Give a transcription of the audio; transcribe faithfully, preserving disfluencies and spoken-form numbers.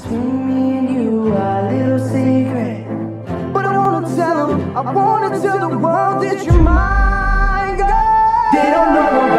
between me and you, our little secret. But I wanna tell them, I wanna tell the world that you're mine, girl. They don't know